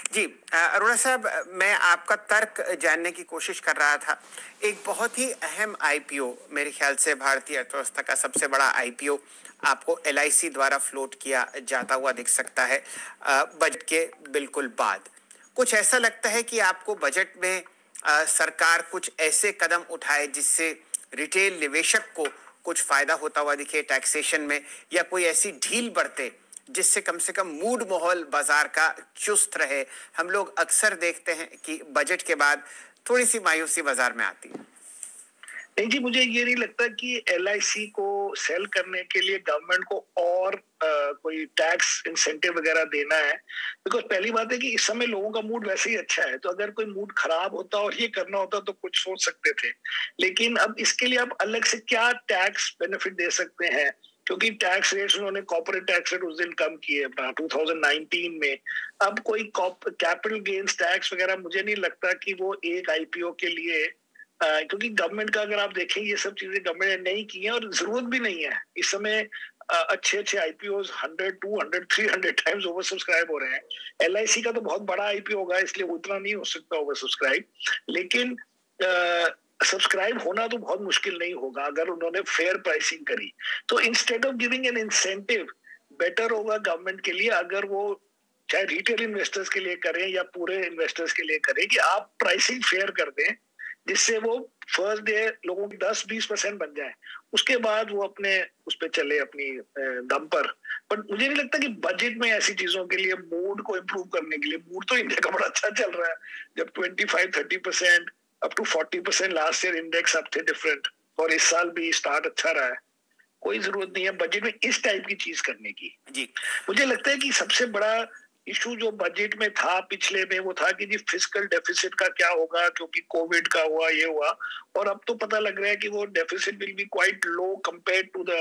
जी अरोड़ा साहब, मैं आपका तर्क जानने की कोशिश कर रहा था। एक बहुत ही अहम आईपीओ, मेरे ख्याल से भारतीय अर्थव्यवस्था का सबसे बड़ा आईपीओ आपको एलआईसी द्वारा फ्लोट किया जाता हुआ दिख सकता है बजट के बिल्कुल बाद। कुछ ऐसा लगता है कि आपको बजट में सरकार कुछ ऐसे कदम उठाए जिससे रिटेल निवेशक को कुछ फायदा होता हुआ दिखे टैक्सेशन में, या कोई ऐसी ढील बरते जिससे कम से कम मूड माहौल बाजार का चुस्त रहे। हम लोग अक्सर देखते हैं कि बजट के बाद थोड़ी सी मायूसी बाजार में आती है। नहीं जी, मुझे ये नहीं लगता कि एलआईसी को सेल करने के लिए गवर्नमेंट को और कोई टैक्स इंसेंटिव वगैरह देना है। बिकॉज पहली बात है कि इस समय लोगों का मूड वैसे ही अच्छा है, तो अगर कोई मूड खराब होता और ये करना होता तो कुछ सोच सकते थे। लेकिन अब इसके लिए आप अलग से क्या टैक्स बेनिफिट दे सकते हैं, क्योंकि टैक्स रेट्स उन्होंने कॉर्पोरेट टैक्स रेट उस दिन कम किए अपना 2019 में। अब कोई कैपिटल गेन्स टैक्स वगैरह मुझे नहीं लगता कि वो एक आईपीओ के लिए क्योंकि गवर्नमेंट का अगर आप देखें ये सब चीजें गवर्नमेंट ने नहीं की है और जरूरत भी नहीं है। इस समय अच्छे अच्छे आईपीओ 100, 200, 300 टाइम्स ओवर सब्सक्राइब हो रहे हैं। एलआईसी का तो बहुत बड़ा आईपीओ होगा, इसलिए उतना नहीं हो सकता ओवर सब्सक्राइब, लेकिन सब्सक्राइब होना तो बहुत मुश्किल नहीं होगा अगर उन्होंने फेयर प्राइसिंग करी। तो instead of giving an incentive, better होगा गवर्नमेंट के लिए अगर वो चाहे रिटेल इन्वेस्टर्स के लिए करें या पूरे इन्वेस्टर्स के लिए करें कि आप प्राइसिंग फेयर कर दें, जिससे वो फर्स्ट डे लोगों की 10-20% बन जाए, उसके बाद वो अपने उस पर चले अपनी दम पर। बट मुझे नहीं लगता कि बजट में ऐसी चीजों के लिए मूड को इम्प्रूव करने के लिए, मूड तो इंडिया का बड़ा अच्छा चल रहा है, जब 25-30% up to 40% last year index अब थे डिफरेंट, और इस साल भी स्टार्ट अच्छा रहा है। कोई जरूरत नहीं है बजट में इस टाइप की चीज करने की। जी मुझे लगता है कि सबसे बड़ा इशू जो बजट में था पिछले में वो था कि जी फिस्कल डेफिसिट का क्या होगा, क्योंकि कोविड का हुआ ये हुआ, और अब तो पता लग रहा है कि वो deficit will be quite low compare to the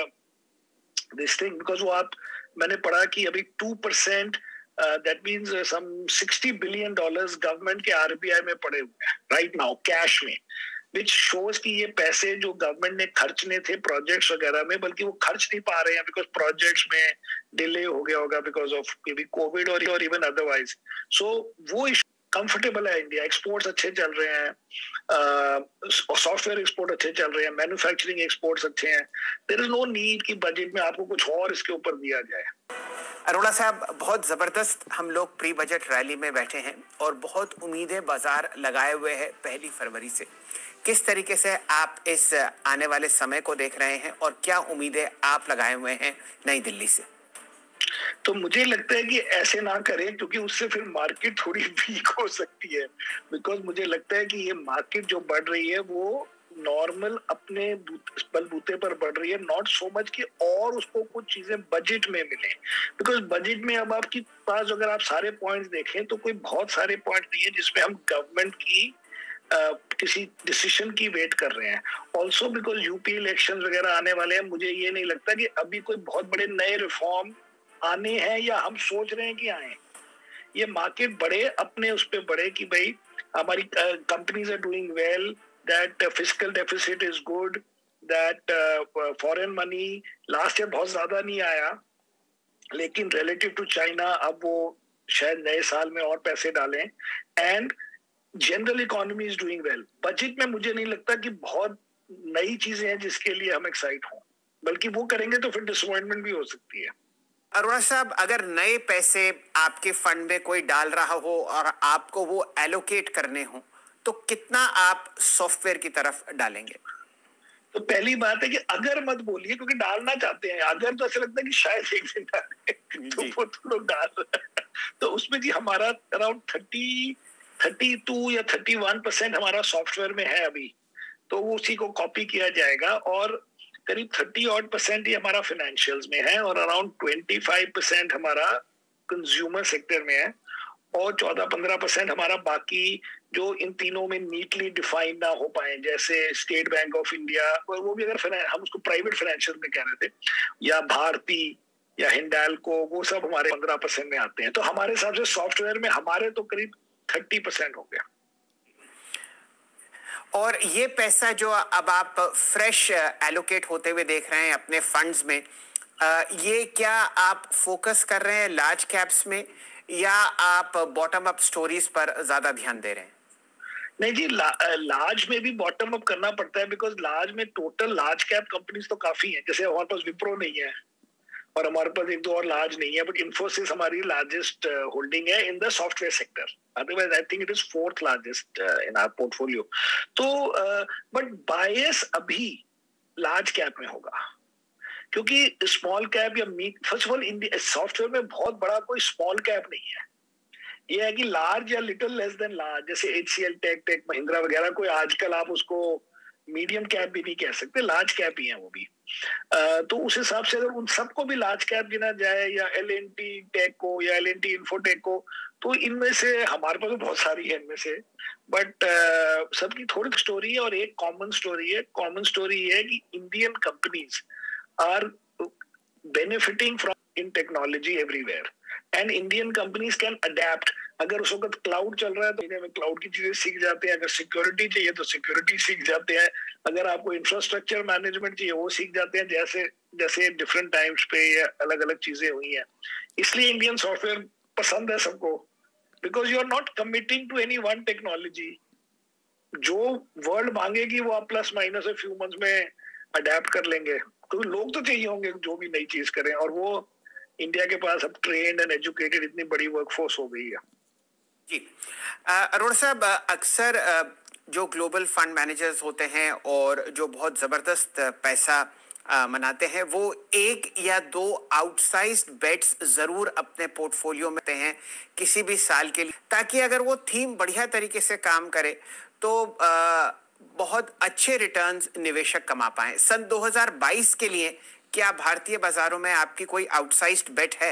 this thing. Because वो आप मैंने पढ़ा कि अभी 2%, that means some $60 billion government के आरबीआई में पड़े हुए हैं राइट नाउ कैश में, विच शोज कि ये पैसे जो गवर्नमेंट ने खर्चने थे प्रोजेक्ट्स वगैरह में, बल्कि वो खर्च नहीं पा रहे हैं बिकॉज प्रोजेक्ट्स में डिले हो गया होगा because of maybe covid और इवन अदरवाइज। सो वो कंफर्टेबल है इंडिया, एक्सपोर्ट्स अच्छे चल रहे हैं, सॉफ्टवेयर एक्सपोर्ट अच्छे चल रहे हैं, मैन्युफैक्चरिंग एक्सपोर्ट्स अच्छे हैं। देयर इज नो नीड कि बजट में आपको कुछ और इसके ऊपर दिया जाए। अरोड़ा साहब, बहुत जबरदस्त हम लोग प्री बजट रैली में बैठे हैं और बहुत उम्मीदें बाजार लगाए हुए हैं 1 फरवरी से। किस तरीके से आप इस आने वाले समय को देख रहे हैं और क्या उम्मीदें आप लगाए हुए हैं नई दिल्ली से? तो मुझे लगता है कि ऐसे ना करें, क्योंकि उससे फिर मार्केट थोड़ी वीक हो सकती है। बिकॉज मुझे लगता है कि ये मार्केट जो बढ़ रही है वो नॉर्मल अपने बलबूते पर बढ़ रही है, नॉट सो मच कि और उसको कुछ चीजें बजट में मिले। बिकॉज बजट में अब आपके पास अगर आप सारे पॉइंट्स देखें तो कोई बहुत सारे पॉइंट नहीं है जिसमें हम गवर्नमेंट की किसी डिसीजन की वेट कर रहे हैं। ऑल्सो बिकॉज यूपी इलेक्शन वगैरह आने वाले हैं, मुझे ये नहीं लगता कि अभी कोई बहुत बड़े नए रिफॉर्म आने हैं या हम सोच रहे हैं कि आए। ये मार्केट बढ़े अपने उस पे बढ़े कि भाई हमारी companies are doing well, that fiscal deficit is good, that foreign money last year बहुत ज्यादा नहीं आया, लेकिन रिलेटिव टू चाइना अब वो शायद नए साल में और पैसे डालें, and general economy is doing well. Budget में मुझे नहीं लगता कि बहुत नई चीजें हैं जिसके लिए हम एक्साइट हों, बल्कि वो करेंगे तो फिर डिसअपॉइंटमेंट भी हो सकती है। अरोड़ा साहब, अगर नए पैसे आपके फंड में कोई डाल रहा हो और आपको वो एलोकेट करने हो, तो कितना आप सॉफ्टवेयर की तरफ डालेंगे? तो पहली बात है कि अगर मत बोलिए, क्योंकि डालना चाहते हैं। अगर तो ऐसा लगता है कि शायद एक दिन डालें तो जी वो तो लोग डाल रहे हैं। तो उसमें जी हमारा अराउंड 32 या 31% हमारा सॉफ्टवेयर में है अभी, तो वो उसी को कॉपी किया जाएगा, और करीब 30% ही हमारा फाइनेंशियल्स में है, और अराउंड 25% हमारा कंज्यूमर सेक्टर में है, और 14-15% हमारा बाकी जो इन तीनों में नीटली डिफाइन ना हो पाए, जैसे स्टेट बैंक ऑफ इंडिया, वो भी अगर हम उसको प्राइवेट फाइनेंशियल में कह रहे थे, या भारती या हिंडाल्को, वो सब हमारे 15% में आते हैं। तो हमारे हिसाब से सॉफ्टवेयर में हमारे तो करीब 30% हो गया। और ये पैसा जो अब आप फ्रेश एलोकेट होते हुए देख रहे हैं अपने फंड्स में, ये क्या आप फोकस कर रहे हैं लार्ज कैप्स में, या आप बॉटम अप स्टोरीज पर ज्यादा ध्यान दे रहे हैं? नहीं जी, लार्ज में भी बॉटम अप करना पड़ता है, बिकॉज लार्ज में टोटल लार्ज कैप कंपनीज तो काफी हैं। जैसे हमारे पास विप्रो नहीं है और हमारे पास एक दो और लार्ज नहीं है, बट इन्फोसिस हमारी लार्जेस्ट होल्डिंग है in the software sector. Otherwise I think it is fourth largest in our portfolio. तो बट बायस अभी लार्ज कैप में होगा, क्योंकि स्मॉल कैप या first of all India software में बहुत बड़ा कोई स्मॉल कैप नहीं है। ये है कि लार्ज या लिटिल लेस देन लार्ज, जैसे एचसीएल, टेक महिंद्रा वगैरह, कोई आजकल आप उसको मीडियम कैप भी नहीं कह सकते, लार्ज कैप ही है वो भी। तो उस हिसाब से अगर उन सबको भी लार्ज कैप गिना जाए, या एल&टी टेक को या एल&टी इन्फोटेक को, तो इनमें से हमारे पास तो बहुत सारी है इनमें से, बट सबकी थोड़ी स्टोरी है और एक कॉमन स्टोरी है। कॉमन स्टोरी ये है कि Indian companies are benefiting from in technology everywhere and Indian companies can adapt। अगर उस वक्त क्लाउड चल रहा है तो इन्हें क्लाउड की चीजें सीख जाते हैं, अगर सिक्योरिटी चाहिए तो सिक्योरिटी सीख जाते हैं, अगर आपको इंफ्रास्ट्रक्चर मैनेजमेंट चाहिए वो सीख जाते हैं, जैसे जैसे डिफरेंट टाइम्स पे अलग अलग चीजें हुई हैं। इसलिए इंडियन सॉफ्टवेयर पसंद है सबको, because you are not committing to any one technology. जो वर्ल्ड मांगेगी वो आप प्लस माइनस फ्यू मंथ्स में अडेप्ट कर लेंगे। तो लोग तो चाहिए होंगे जो भी नई चीज करें, और वो इंडिया के पास अब ट्रेन्ड एंड एजुकेटेड इतनी बड़ी वर्कफोर्स हो गई है। जी, अरोड़ा साहब, अक्सर जो ग्लोबल फंड मैनेजर्स होते हैं और जो बहुत जबरदस्त पैसा मनाते हैं, वो एक या दो आउटसाइज्ड बेट्स जरूर अपने पोर्टफोलियो में हैं किसी भी साल के लिए, ताकि अगर वो थीम बढ़िया तरीके से काम करे तो बहुत अच्छे रिटर्न्स निवेशक कमा पाए। सन 2022 के लिए क्या भारतीय बाजारों में आपकी कोई आउटसाइज्ड बेट है?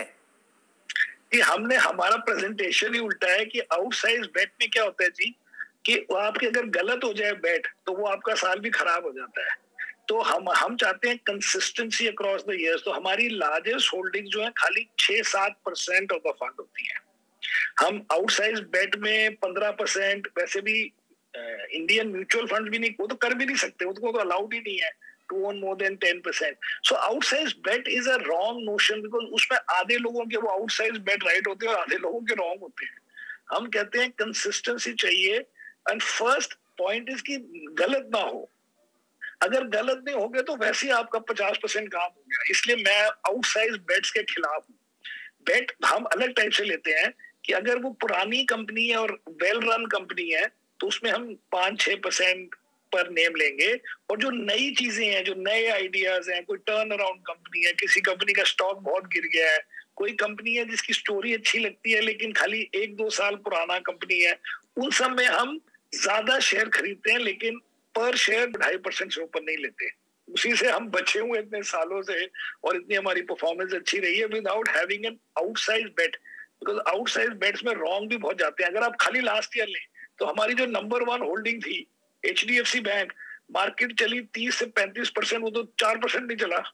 कि हमने हमारा प्रेजेंटेशन ही उल्टा है कि आउटसाइज बेट में क्या होता है जी, कि आपके अगर गलत हो जाए बेट तो वो आपका साल भी खराब हो जाता है। तो हम चाहते हैं कंसिस्टेंसी अक्रॉस द ईयर्स। तो हमारी लार्जेस्ट होल्डिंग जो है खाली 6-7% ऑफ द फंड होती है। हम आउटसाइज बेट में 15%, वैसे भी इंडियन म्यूचुअल फंड भी नहीं, वो तो कर भी नहीं सकते, वो तो अलाउड ही नहीं है to own more than 10%. So outsized bet is a wrong notion, because उसमें आधे लोगों के वो outsized bet right होते हैं और आधे लोगों के wrong होते हैं। हम कहते हैं कंसिस्टेंसी चाहिए, एंड फर्स्ट पॉइंट इज कि गलत ना हो। अगर गलत नहीं हो गए तो वैसे ही आपका 50% काम हो गया। इसलिए मैं आउटसाइज बेट्स के खिलाफ हूँ। बेट हम अलग टाइप से लेते हैं कि अगर वो पुरानी कंपनी है और वेल रन कंपनी है तो उसमें हम 5-6% पर नेम लेंगे, और जो नई चीजें हैं, जो नए आइडियाज हैं, कोई टर्न अराउंड कंपनी है, किसी कंपनी का स्टॉक बहुत गिर गया है, कोई कंपनी है जिसकी स्टोरी अच्छी लगती है लेकिन खाली 1-2 साल पुराना कंपनी है, उन सब में हम ज्यादा शेयर खरीदते हैं, लेकिन पर शेयर 2.5% से ऊपर नहीं लेते। उसी से हम बचे हुए इतने सालों से, और इतनी हमारी परफॉर्मेंस अच्छी रही है without having an outsize bet. Because outsize bets में रॉन्ग भी बहुत जाते हैं। अगर आप खाली लास्ट ईयर लें तो हमारी जो नंबर 1 होल्डिंग थी HDFC बैंक, मार्केट चली 30 से 35%, वो तो 4% नहीं चला।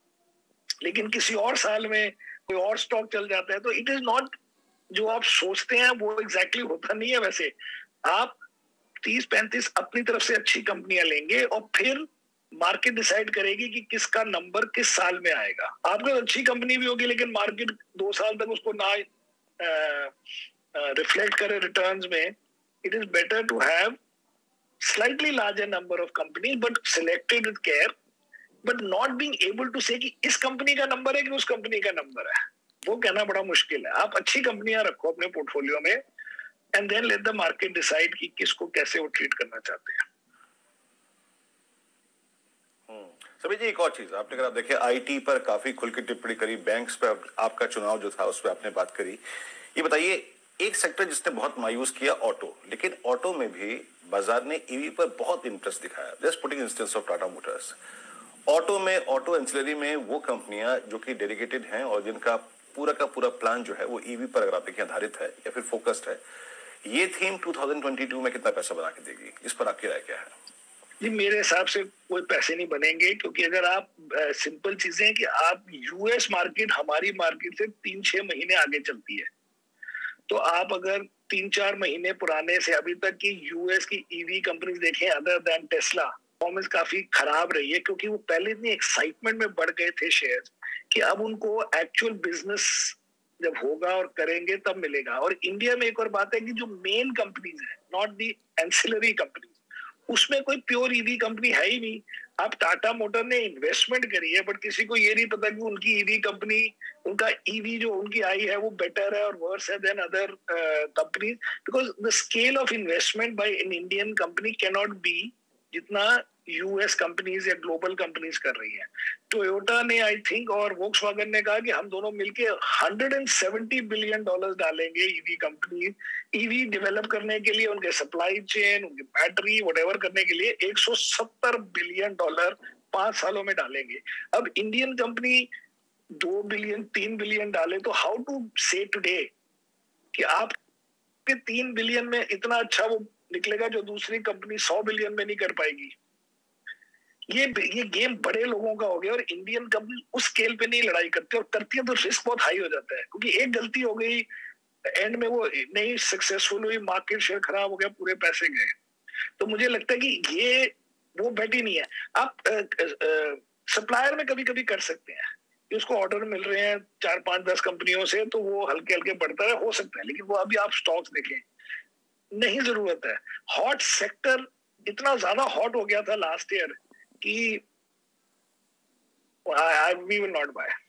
लेकिन किसी और साल में कोई और स्टॉक चल जाता है। तो इट इज नॉट जो आप सोचते हैं वो एग्जैक्टली होता नहीं है। वैसे आप 30-35 अपनी तरफ से अच्छी कंपनियां लेंगे और फिर मार्केट डिसाइड करेगी कि किसका नंबर किस साल में आएगा। आपको अच्छी कंपनी भी होगी लेकिन मार्केट 2 साल तक उसको ना रिफ्लेक्ट करे रिटर्न्स में, it is better to have slightly larger number of companies but selected with care, but not being able to say कि इस कंपनी का नंबर है कि उस कंपनी का नंबर है, वो कहना बड़ा मुश्किल है। आप अच्छी कंपनियां रखो अपने पोर्टफोलियो में, and then let the market decide कि किसको कैसे वो ट्रीट करना चाहते हैं। सभी जी, एक और चीज आपने, अगर आप देखिए आईटी पर काफी खुल के टिप्पणी करी, बैंक्स पर आपका चुनाव जो था उस पर आपने बात करी। ये बताइए, एक सेक्टर जिसने बहुत मायूस किया, ऑटो, लेकिन ऑटो में भी बाजार ने ईवी पर बहुत इंटरेस्ट दिखाया। Just putting instance of Tata Motors. Auto में, ऑटो एंसिलरी में वो कंपनियां जो कि डेडिकेटेड हैं और जिनका पूरा का पूरा प्लान जो है वो ईवी पर अगर आप देखिए आधारित है या फिर फोकस्ड है, ये थीम 2022 में कितना पैसा बना के देगी, इस पर आपकी राय क्या है? जी, मेरे हिसाब से कोई पैसे नहीं बनेंगे, क्योंकि अगर आप सिंपल चीजें हैं कि आप यूएस मार्केट हमारी मार्केट से 3-6 महीने आगे चलती है। तो आप अगर 3-4 महीने पुराने से अभी तक की यूएस की ईवी कंपनीज देखें अदर देन टेस्ला, परफॉर्मेंस काफी खराब रही है, क्योंकि वो पहले इतनी एक्साइटमेंट में बढ़ गए थे शेयर्स कि अब उनको एक्चुअल बिजनेस जब होगा और करेंगे तब मिलेगा। और इंडिया में एक और बात है कि जो मेन कंपनीज है, नॉट दी एंसिलरी कंपनीज, उसमें कोई प्योर ईवी कंपनी है ही नहीं। आप टाटा मोटर ने इन्वेस्टमेंट करी है, बट किसी को ये नहीं पता कि उनकी ईवी कंपनी, उनका ईवी जो उनकी आई है वो बेटर है और वर्स है then other companies, because the scale of investment by an Indian company can not be जितना यूएस कंपनीज या ग्लोबल कंपनीज कर रही हैं। टोयोटा ने आई थिंक और वोक्सवैगन ने कहा कि हम दोनों मिलके $170 बिलियन डालेंगे ईवी कंपनी, ईवी डेवलप करने के लिए, उनके सप्लाई चेन, उनकी बैटरी व्हाटएवर करने के लिए $170 बिलियन 5 सालों में डालेंगे। अब इंडियन कंपनी 2 बिलियन 3 बिलियन डाले, तो हाउ टू से टुडे कि आप के 3 बिलियन में इतना अच्छा वो निकलेगा जो दूसरी कंपनी 100 बिलियन में नहीं कर पाएगी। ये गेम बड़े लोगों का हो गया और इंडियन कंपनी उस स्केल पे नहीं लड़ाई करती, और करती है तो रिस्क बहुत हाई हो जाता है, क्योंकि एक गलती हो गई, एंड में वो नहीं सक्सेसफुल हुई, मार्केट शेयर खराब हो गया, पूरे पैसे गए। तो मुझे लगता है कि ये वो बेट ही नहीं है। आप सप्लायर में कभी कभी कर सकते हैं कि उसको ऑर्डर मिल रहे हैं 4 5 10 कंपनियों से, तो वो हल्के हल्के बढ़ता है, हो सकता है, लेकिन वो अभी आप स्टॉक्स देखें, नहीं जरूरत है। हॉट सेक्टर इतना ज्यादा हॉट हो गया था लास्ट ईयर कि वी विल नॉट बाय।